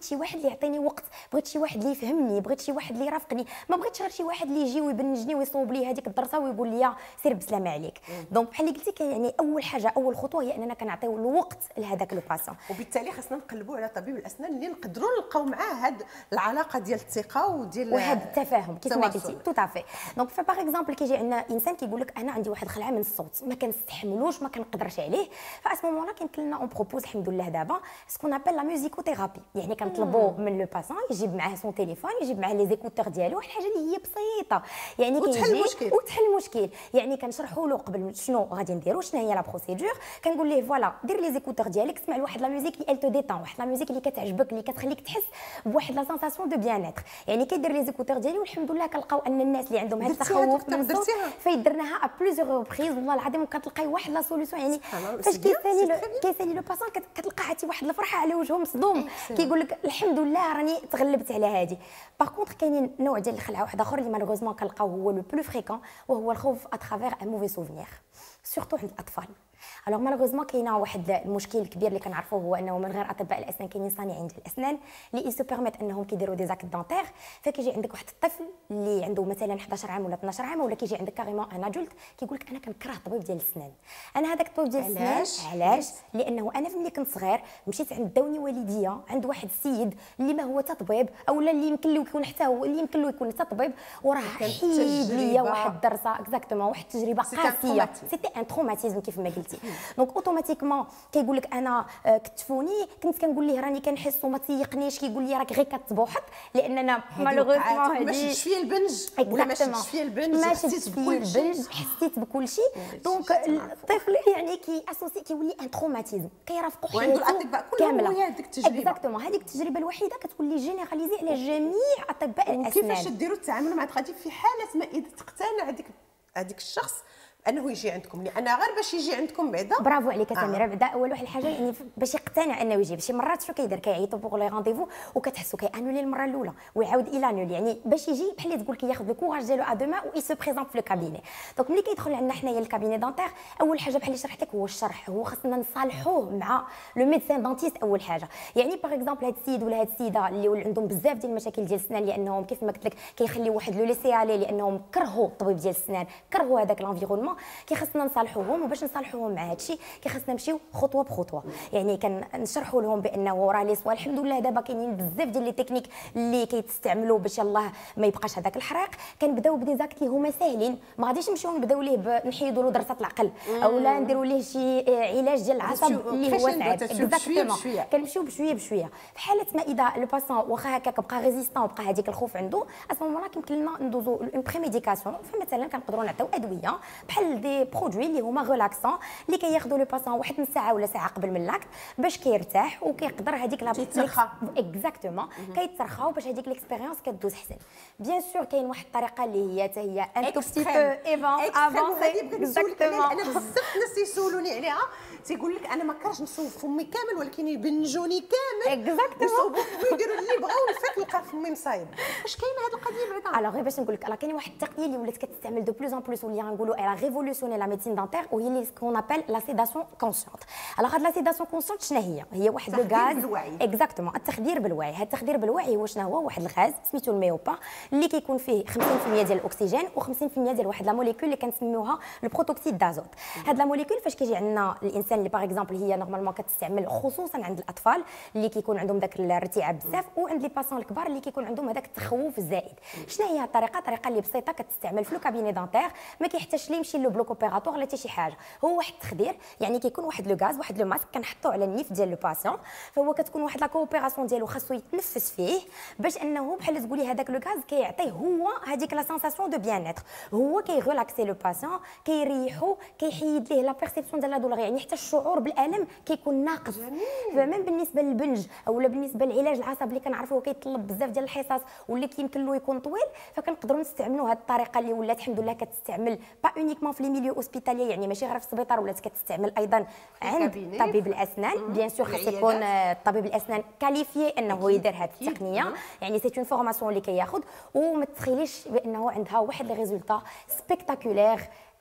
شي واحد اللي يعطيني وقت، بغيت شي واحد اللي يفهمني، بغيت شي واحد اللي يرافقني، ما بغيتش غير شي واحد اللي يجي ويبنجني ويصوب لي هذيك الدرسه ويقول لي سير بسلامه عليك. دونك بحال اللي قلتي يعني اول حاجه اول خطوه هي اننا كنعطيو الوقت لهذاك لو باسون. وبالتالي خاصنا نقلبوا على طبيب الاسنان اللي نقدروا نلقاو معاه هاد العلاقه ديال الثقه وديال وهذا التفاهم كيف ما قلتي تو تافي. دونك فباغ اكزومبل كيجي عندنا انسان كيقول لك انا عندي واحد الخلعه من الصوت ما كنستحملوش ما كنقدرش عليه، فاس مومون لا كيمكن لنا اون بروبوز الحمد لله دابا سكون ابل لا ميوزيكوثيرابي، يعني كنطلبوا من لو باسون يجيب معاه سون تليفون، يجيب معاه لي زيكوتور ديالو، واحد الحاجه اللي هي بسيطه يعني وتحل المشكل وتحل المشكل. يعني كنشرحوا له قبل شنو غادي نديروا، شنو هي لا بروسيدور، كنقول ليه فوالا دير لي زيكوتور ديالك، اسمع لواحد لا ميوزيك اللي تو ديتون، واحد لا ميوزيك اللي كتعجبك اللي كتخليك تحس بواحد لا سونساسيون دو بيان اتر. يعني كيدير لي زيكوتور ديالي والحمد لله كنلقاو ان الناس اللي عندهم هذا التخوف من الصوت فيدرناها ا بليزيور ريبريز والله العظيم وكتلقاي واحد لا سوليوشن. يعني فاش كيسالي كيسالي لو باسون كتلقى عتي واحد الفرحه على وجهه مصدوم، كيقول لك الحمد لله راني تغلبت على هذه. باغ كونطخ كاينين نوع ديال الخلعه واحد اخر اللي مالوغوزمون كنلقاو هو لو بلو فريكون، وهو الخوف اترافير ان موفي سوفينير سورتو عند الاطفال. الوغ مالوغوزمون كاينه واحد المشكل الكبير اللي كنعرفوه هو انه من غير اطباء الاسنان كاينين صانعين ديال الاسنان اللي يسو بيرميت انهم كيديروا دي زاك دونتير. فكيجي عندك واحد الطفل اللي عنده مثلا حداش عام ولا اثناش عام، ولا كيجي عندك كاريمون ان ادولت كيقول لك انا كنكره الطبيب ديال الاسنان. انا هذاك الطبيب ديال الاسنان علاش علاش لانه انا ملي كنت صغير مشيت عند داوني والديا عند واحد السيد اللي ما هو حتى طبيب، اولا اللي يمكن له يكون حتى هو اللي يمكن له يكون حتى طبيب، وراه حيد ليا واحد الدرسه اكزاكتومون واحد التجربه قاسيه، سيتي ان تروماتيزم كيف ما قلتي. دونك اوتوماتيكمون كيقول لك انا كتفوني كنت كنقول ليه راني كنحس وما تيقنيش، كيقول لي راك غير كتبوحط لاننا مالوغوزمون ما شفتش فيا البنج ولا ما شفتش فيا البنج حسيت بكل شيء حسيت بكل شيء. دونك الطفل يعني كي اسوسي كيولي ان تروماتيزم كيرافقوا حياته وعنده الاطباء كلهم وهي هذيك التجربه اكزاكتومون. هذيك التجربه الوحيده كتولي جينيراليزي على جميع اطباء الاسنان. كيفاش ديروا التعامل مع القضيه في حاله ما اذا تقتنع هذيك هذيك الشخص انه يجي عندكم؟ لان غير باش يجي عندكم بعدا برافو عليك سميره. آه. بعدا اول واحد الحاجه يعني باش يقتنع انه يجي، شي مرات شنو كيدير كيعيطوا بوغ لي رونديفو وكتحسوا كيانولي المره الاولى ويعاود الى انولي، يعني باش يجي بحال اللي تقول كياخذ لو كوراج ديالو ا دوما و سو بريزونت في لو كابيني. دونك ملي كيدخل عندنا حنايا الكابيني دونتير اول حاجه بحال اللي شرحت لك هو الشرح، هو خاصنا نصالحوه مع لو ميدسان دونتيست اول حاجه. يعني باغ اكزومبل هاد السيد ولا هاد السيده اللي عندهم بزاف ديال المشاكل ديال السنان لانهم كيف ما قلت لك كيخليو واحد لو ليسي عليه لانهم كرهوا الطبيب ديال السنان، كرهوا هذاك لانفيرونمون، كيخصنا نصالحوهم. وباش نصالحوهم مع هادشي كيخصنا نمشيو خطوه بخطوه. يعني كنشرحوا لهم بانه راه لي سوا الحمد لله دابا كاينين بزاف ديال لي تكنيك اللي كيتستعملوا باش يلاه ما يبقاش هذاك الحريق. كنبداو بدي زاكت اللي هما ساهلين، ما غاديش نمشيو نبداو ليه نحيدوا له درسه العقل اولا نديروا ليه شي علاج ديال العصب اللي هو صعيب اكزاكتومون. كنمشيو بشويه بشويه في حاله ما اذا لو باسون واخا هكاك بقى ريزيستون وبقى هذيك الخوف عنده اسمومون كيمكن لنا ندوزو اون بري ميديكاسيون. فمثلا كنقدروا نعطيو ادويه بحال دي برودوي اللي هما ريلاكسون اللي كياخذوا لو باسون واحد نص ساعه ولا ساعه قبل من لاكت باش كيرتاح وكيقدر هذيك لا كيترخى اكزاكتومون كيترخى باش هذيك ليكسبيريونس كدوز حسن. بيان سور كاين واحد الطريقه اللي هي حتى هي ان تو بتي بو ايفونس افونسي اكزاكتومون. انا بزاف الناس يسولوني عليها تيقول لك انا ما كرهتش نصوب فمي كامل ولكن يبنجوني كامل اكزاكتومون يصوبوا فمي يديروا اللي بغاو الفات لقى فمي مصايب. واش كاينه هذه القضيه بعدا؟ الوغ غير باش نقول لك راه كاين واحد التقنيه اللي ولات كتستعمل دو بلوز ان بلوس واللي غنقولوا الا ريفولوسيوني لا ميديسين دونتير وهي اللي سكون ابل لا سيداسيون كونسيونت. الوغ هاد لا سيداسيون كونسيونت شنو هي؟ هي واحد لو غاز اكزاكتومون التخدير بالوعي. هاد التخدير بالوعي هو شنو هو؟ واحد الغاز سميتو الميوبا اللي كيكون فيه خمسين بالمية ديال الاكسجين و50% ديال واحد لا موليكول اللي كنسميوها البروتوكسيد دازوت. هاد لا موليكول فاش كيجي عندنا الانسان اللي باغ اكزومبل هي نورمالمون كتستعمل خصوصا عند الاطفال اللي كيكون عندهم داك الارتعاب بزاف وعند لي باسون الكبار اللي كيكون عندهم هذاك التخوف الزائد. شنو هي الطريقه؟ الطريقه اللي بسيطه كتستعمل في لو كابيني دونتير ما كيحتاجش ليه يمشي لو بلوك اوبيراتور ولا حتى شي حاجه. هو واحد التخدير يعني كيكون واحد لو غاز واحد لو ماسك كنحطوه على النيف ديال لو باسيون فهو كتكون واحد لا كوبيراسيون ديالو خاصو يتنفس فيه باش انه بحال تقولي هذاك لو غاز كيعطيه هو هذيك لا سونساسيون دو بيان اتر. هو كيغلاكسي لو باسيون كيريحو كيحيد ليه لا بيرسيبسيون ديال لا دولور يعني حتى الشعور بالالم كيكون ناقص. فمن بالنسبه للبنج اولا بالنسبه للعلاج العصب اللي كنعرفوه كيطلب بزاف ديال الحصص واللي كيمكن له يكون طويل فكنقدروا نستعملوا هذه الطريقه اللي ولات الحمد لله كتستعمل با اونيكمون في لي ميليو اوسبيتاليي يعني ماشي غير في السبيطار ولات كتستعمل ايضا عند طبيب الاسنان. بيان سور خاص يكون طبيب الاسنان كاليفيي انه يدير هذه التقنيه يعني سي اون فورماسيون اللي كياخذ وما تخيليش بانه عندها واحد لي ريزولطا سبيكتاكولير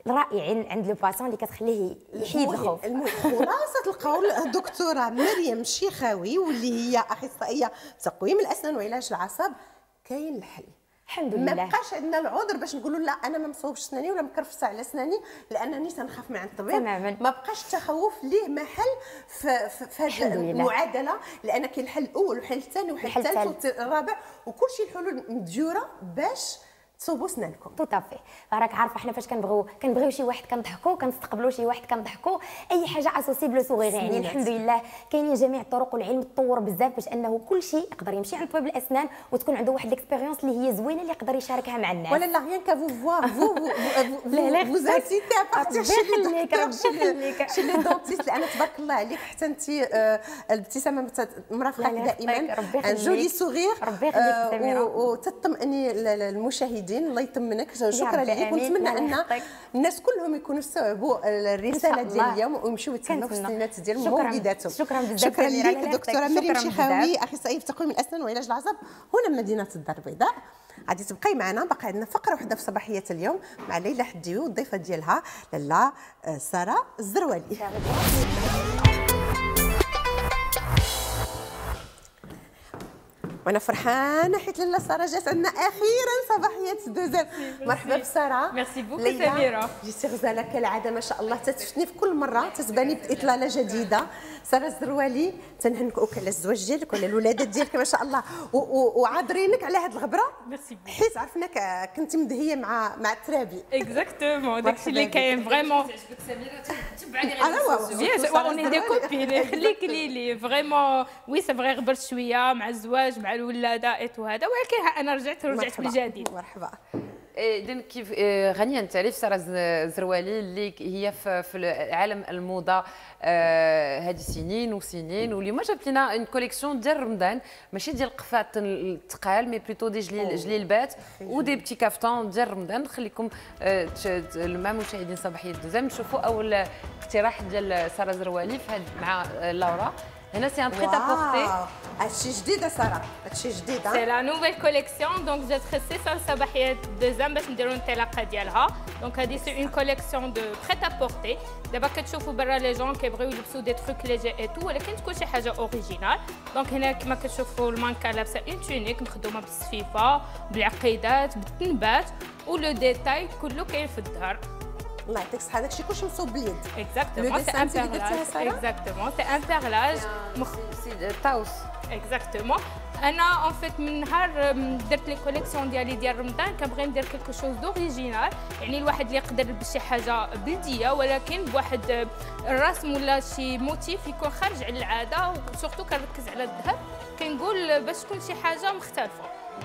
رائعين عند لو باسون اللي كتخليه يحيد الخوف. المهم خلاصه القول الدكتوره مريم شيخاوي واللي هي اخصائيه تقويم الاسنان وعلاج العصب، كاين الحل. الحمد لله. ما بقاش عندنا العذر باش نقولوا لا انا ما مصوبش سناني ولا مكرفسه على سناني لانني تنخاف من عند الطبيب. تماما. ما بقاش التخوف ليه محل في في هذه المعادله، لان كاين الحل الاول والحل الثاني والحل الثالث والرابع، وكل شيء الحلول مديوره باش تصوبوا سنانكم. تو تافي. راك عارفه حنا فاش كنبغيو كنبغيو شي واحد كنضحكوا، كنستقبلوا شي واحد كنضحكوا، اي حاجه اسوسيبل سوغيغ. يعني الحمد لله كاينين جميع الطرق، والعلم تطور بزاف باش انه كل شيء يقدر يمشي عند طبيب الاسنان وتكون عنده واحد ليكسبيريونس اللي هي زوينه اللي يقدر يشاركها مع الناس. ولا لا غيان كا فو فوار فو فو انسيتي ا بارتير شي لي دونتيست، لان تبارك الله عليك حتى انت الابتسامه مرافقه دائما، جولي سوغيغ. ربي يخليك سميره وتطمئني المشاهدين. الله يطمنك. شكرا لك، ونتمنى ان الناس كلهم يكونوا استوعبوا الرساله ديال اليوم ويمشيو يتسناو في السنات ديال مولداتهم. شكرا بزاف. شكرا لك دكتوره مريم شيخاوي، اخصائيه في تقويم الاسنان وعلاج العصب هنا بمدينه الدار البيضاء. غادي تبقاي معنا، باقي عندنا فقره وحده في صباحيه اليوم مع ليلى حديو والضيفه ديالها لاله ساره الزروالي. وانا فرحانه حيت لاله ساره جات عندنا اخيرا صباحيه دوزام. مرحبا بساره. ميرسي بوكو سميره. جيتي غزاله كالعاده ما شاء الله، تتفتني في كل مره، تتباني باطلاله جديده. ساره الزروالي تنهنئوك على الزواج ديالك وعلى الولادات ديالك ما شاء الله، وعاذرينك على هذه الغبره. ميرسي بوكو. حيت عرفناك كنتي مدهيه مع مع الترابي. اكزاكتومون داكشي اللي كاين فريمون. تعجبك سميره تبعي لي بيان اون دي كوبين. خليك لي لي فريمون وي سي فري غبرت شويه مع الزواج مع الولاده ايتو هذا، ولكن ها انا رجعت رجعت بالجديد. مرحبا. اذا كيف غنيه تعرف ساره الزروالي اللي هي في, في عالم الموضه هذه سنين وسنين، واليوم جابت لنا اون كوليكسيون ديال رمضان، ماشي ديال القفات الثقال مي بلوتو دي جليل جليلبات ودي بتي كافتون ديال رمضان. نخليكم مع مشاهدين صباحيه دوزام نشوفوا اول اقتراح ديال ساره الزروالي مع لورا. هنا سي ان بريت ا بورتي. هادشي جديد ساره، هادشي جديد. سي لا نوفيل كوليكسيون، دونك جات خصيصا صباحيه دوزام باش نديرو الانطلاقه ديالها. دونك هادي سي اون كوليكسيون دو بريت ا بورتي. دابا كتشوفوا برا لي جون كيبغيو يلبسوا دي تروك ليجي اي تو، ولكن تكون شي حاجه اوريجينال. دونك هنا كما كتشوفوا المانكا لابسه اون تونيك مخدومه بالصفيفه بالعقيدات بالتنبات، ولو ديتاي كله كاين في الظهر. الله يعطيك الصحه. داكشي كلشي مصوب باليد. اكزاكتومون سي ان بيرلاج. اكزاكتومون سي ان بيرلاج سي طاوس. اكزاكتومون. انا اون فيت من نهار درت لي كوليكسيون ديالي ديال رمضان كنبغي ندير كلكو شوز دوريجينال، يعني الواحد اللي يقدر يلبس شي حاجه بلديه ولكن بواحد الرسم ولا شي موتيف يكون خارج على العاده، وسورتو كنركز على الذهب، كنقول باش تكون شي حاجه مختلفه.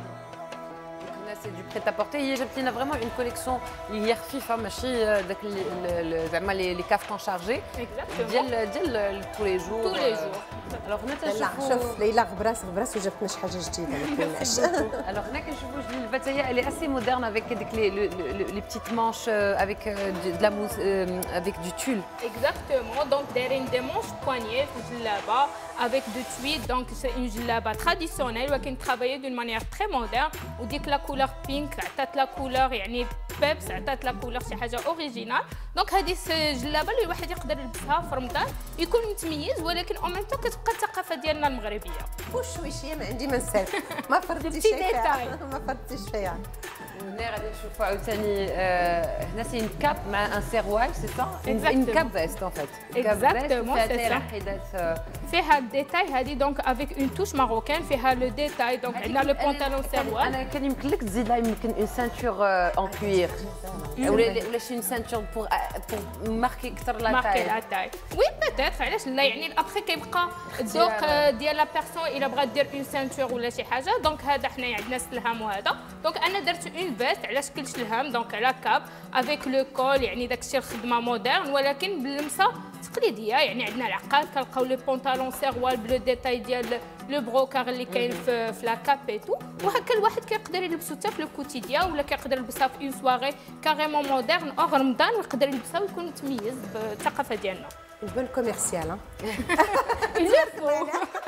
سي دو بريت ا بورتي. هي جابت لنا فريمون اون كوليكسيون اللي هي خفيفه، ماشي داك زعما لي كافتون شارجي ديال ديال تو لي جور. تو لي جور. الوغ هنا تنشوفوا شوف ليلى غبراس غبراس وجابت لنا شي حاجه جديده ما كايناش. الوغ هنا كنشوفوا جلبات هي اللي اسي مودرن افيك ديك لي لي بتيت مانش افيك دو لا موس افيك دو تول. اكزاكتومون. دونك دايرين دي مونش بوانيي في الجلابه avec de tweed, donc c'est une جلابه traditionnelle ولكن travaillée d'une manière très moderne، وديك لا كولور بينك عطات لا كولور يعني بيبس، عطات لا كولور شي حاجه اوريجينال. دونك هذه الجلابه اللي الواحد يقدر يلبسها في رمضان يكون متميز، ولكن او ميم طون كتبقى الثقافه ديالنا المغربيه. وشويشيه ما عندي ما نسال، ما فرضتيش فيها ما فرضتيش فيها. هنا غادي نشوفوا عاوتاني هنا سي اون كاب مع ان سيروال سي سا اون كاب فيست ان فيت. اكزاكتومون سي سا. فيها الديتاي هذه دونك افيك اون توش ماروكان، فيها لو ديتاي دونك عندنا لو بونطالون سيروال. انا كان يمكن لك تزيد لها يمكن اون سانتور ان كوير ولا ولا شي سانتور بور بور ماركي اكثر لا تاي. ماركي لا تاي وي بيتيتر، علاش لا، يعني ابخي كيبقى الذوق ديال لا بيرسون الا بغات دير اون سانتور ولا شي حاجه. دونك هذا حنايا عندنا السلهام وهذا، دونك انا درت اون فيست على شكل شلهام دونك على كاب افيك لو كول، يعني داكشي الخدمه مودرن ولكن باللمسه تقليديه. يعني عندنا العقال كنلقاو لي بونطالون سيروال بلو ديتاي ديال لو بروكار اللي كاين في, في لا كاب اي تو، وهكا الواحد كيقدر يلبسو حتى في لو كوتيديان ولا كيقدر يلبسها في اون سواغي كاريمون مودرن اور رمضان ويقدر يلبسها ويكون متميز بالثقافه ديالنا. البون كوميرسيال.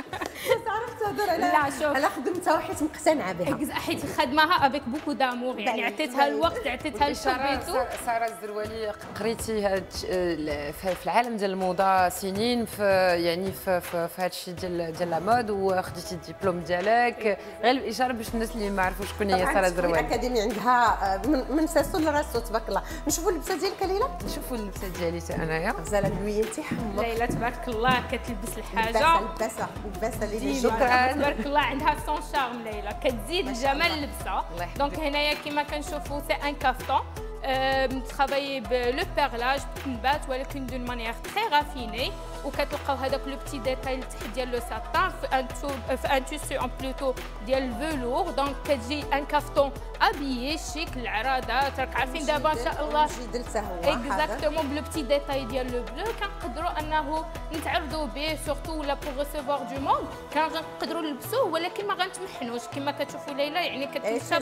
تعرف تهضر على لا، شوف. على خدمتها وحيت مقتنعه بها. حيت خدمها افيك بوكو دامور، يعني عطيتها الوقت، عطيتها الشبيتو. ساره الزروالي قريتي هاد في العالم ديال الموضه سنين في يعني في في هذا الشيء ديال ديال لا مود، وخديتي الدبلوم ديالك. غير الاشاره باش الناس اللي ما عرفوش شكون هي ساره الزروالي. الاكاديمي عندها من, من ساسو لراسو تبارك الله. نشوفوا اللبسه ديالك ليلى، نشوفوا اللبسه ديالي حتى انايا غزاله اللوين تيحمق. ليلى تبارك الله كتلبس الحاجه لباسه لباسه ليلى شكرا تبارك الله، عندها سون شارم ليلى، كتزيد جمال اللبسه. دونك هنايا كما كنشوفوا سي ان كافتون مترافاي بلو بيرلاج بكنبات ولكن دون مانيير تري رافيني، وكتلقاو هذاك لو بتي ديتاي لتحت ديال لو ساتان في ان تو في ان تيسو اون بلوتو ديال الفلور. دونك كتجي ان كافتون ابيي شيك العراضات، راك عارفين دابا ان شاء الله جدلته هو اكزاكتومون بلو بتي ديتاي ديال لو بلو كنقدروا انه نتعرضوا به سورتو ولا بوغ ريسيفوار دو موند، كنقدروا نلبسوه ولكن ما غنتمحنوش كما كتشوفوا ليلى، يعني كتلبسها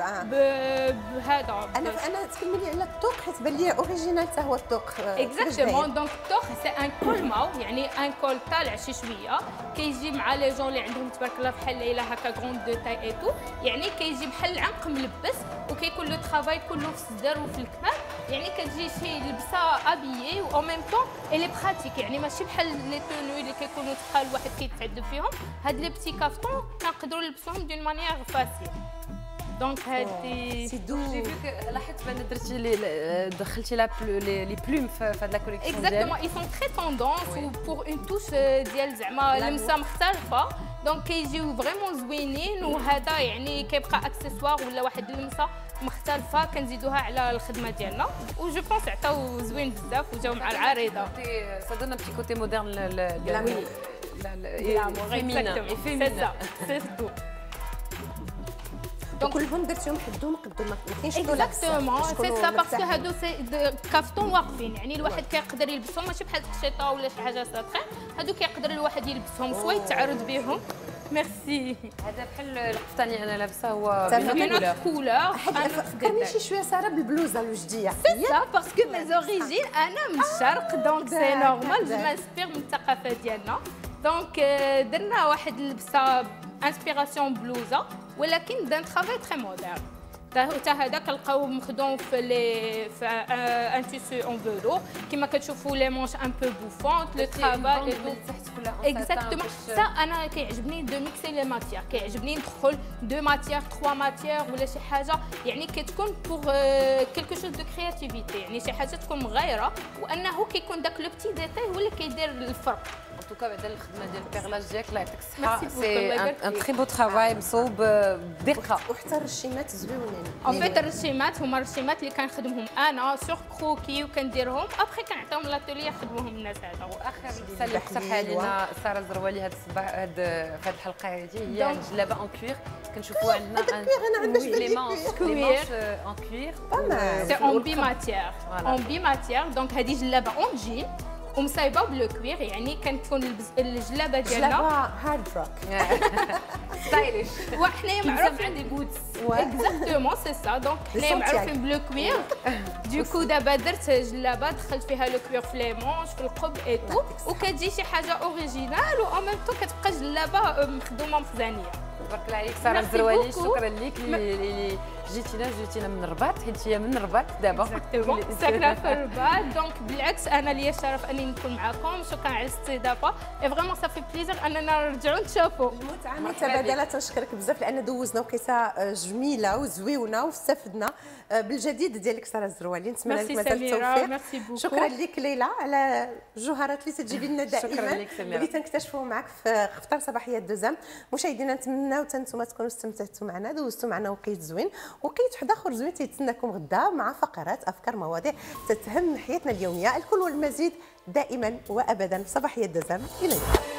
بهذا. انا انا تكلمي على الطوق حيت بان لي اوريجينال حتى هو الطوق. اكزاكتومون دونك الطوق سي ان كول ماو، يعني ان كول طالع شي شويه، كيجي مع لي جون اللي عندهم تبارك الله بحال ليلى هكا غروند دو تاي اي تو، يعني كيجي بحال العنق ملبس، وكيكون لو ترافاي كله في الصدر وفي الكمام، يعني كتجي شي لبسه ابيي و ميم طون الي براتيك، يعني ماشي بحال لي تونو اللي كيكونوا تقال الواحد كيتعذب فيهم. هاد لي بتي كافتون كنقدروا نلبسوهم دون مانيير فاسيل. دونك هادي سي دو. جي فيك لاحظت بان درتي لي دخلتي لا لي بلوم في هاد لا كوليكسيون ديالك. اكزاكتومون اي سون تري توندونس و بور اون توش ديال زعما لمسه مختلفه، دونك كيجيو فريمون زوينين، وهذا يعني كيبقى اكسسوار ولا واحد اللمسه مختلفه كنزيدوها على الخدمه ديالنا، و جو بونس عطاو زوين بزاف وجاو مع العريضه. سا دون ان بتي كوتي مودرن لا لا لا فيمينا فيمينا سي تو. دونك كلهم درتيهم حدهم قدو ما كاينش طول اكزاكتومون سي سا باسكو هادو سي كافتون واقفين، يعني الواحد كيقدر يلبسهم ماشي بحال التيشيطه ولا شي حاجه ساطخين، هادو كيقدر الواحد يلبسهم سوا يتعرض بهم. ميرسي. هذا بحال القفطان اللي انا لابسه هو بنفس كولور. فكرني شي شويه ساره بالبلوزه الوجديه. سي سا باسكو مي زوريجين انا من الشرق، دونك سي نورمال جو مانسبير من الثقافه ديالنا. دونك درنا واحد اللبسه انسبيراسيون بلوزه ولكن دان ترافاي تري مودرن. حتى هذا كنلقاوه مخدوم في لي في ان تيسو اون فولور كما كتشوفوا لي مونش ان بو بوفونت لو ترافاي تحت كلها اكزاكتومون. حتى انا كيعجبني دو ميكسي لي ماتيير، كيعجبني ندخل دو ماتيير تخوا ماتيير ولا شي حاجه، يعني كتكون بوغ كيلكو شوز دو كرياتيفيتي، يعني شي حاجه تكون مغايره وانه كيكون داك لو بتي ديتاي هو اللي كيدير الفرق. ان توكا بعد الخدمه ديال البيغلاج ديالك الله يعطيك الصحه، سي ان تري بو ترافاي مصوب بدقه، وحتى الرشيمات زويونين. اون فيت الرشيمات هما الرشيمات اللي كنخدمهم انا سور كروكي وكنديرهم ابخي كنعطيهم لاتولي يخدموهم الناس. هذا واخر لبسه اللي اقترحها لنا ساره الزروالي هذا الصباح هاد في هذه الحلقه هذه هي الجلابه اون كوير. كنشوفوا عندنا هذا الكوير انا عندنا شباب لي مانش لي مانش اون كوير سي اون بي ماتيير اون بي ماتيير. دونك هذه جلابه اون جين ومصايبه بلو كوير، يعني كنكون الجلابه ديالنا جلابه هارد روك ستايليش وحنايا معروفين عندي بوتس اكزاكتومون سي سا. دونك حنايا معروفين بلو كوير، دوكو دابا درت جلابه دخلت فيها لو كوير في لي مونش في القب اي تو، وكتجي شي حاجه اوريجينال و ان ميم طون كتبقى جلابه مخدومه مخزانيه. تبارك الله عليك ساره الزروالي، شكرا لك اللي جيتينا جيتينا من الرباط حيت هي من الرباط دابا ساكنه في الرباط. دونك بالعكس انا ليا الشرف اني نكون معكم، شكرا على الاستضافه اي فريمون صافي بليزير اننا نرجعوا نتشافوا. متعه متبادله، تنشكرك بزاف لان دوزنا وقيته جميله وزويونه واستفدنا بالجديد ديالك ساره الزروالي. نتمنى لك مازال التوفيق. شكرا لك ليلى على الجوهرات اللي تجيبي لنا دائما اللي تنكتشفوا معك في خفطر صباحيه دوزام. مشاهدينا نتمناو حتى نتوما تكونوا استمتعتوا معنا، دوزتوا معنا وقيت زوين، وقيت واحد اخر زوين تيتسناكم غدا مع فقرات افكار مواضيع تتهم حياتنا اليوميه. الكل والمزيد دائما وابدا. صباحيه دوزام الى اللقاء.